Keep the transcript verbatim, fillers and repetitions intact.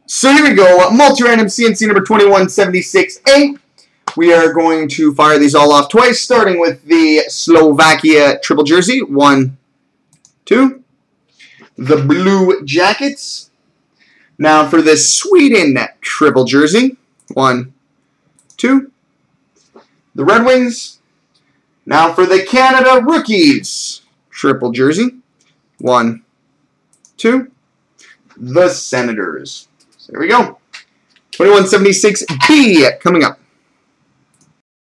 So here we go, multi-random C and C number twenty-one seventy-six A. We are going to fire these all off twice, starting with the Slovakia triple jersey. One, two. The Blue Jackets. Now for the Sweden triple jersey. One, two. The Red Wings. Now for the Canada Rookies triple jersey. One, two. The Senators. So there we go. twenty-one seventy-six B coming up.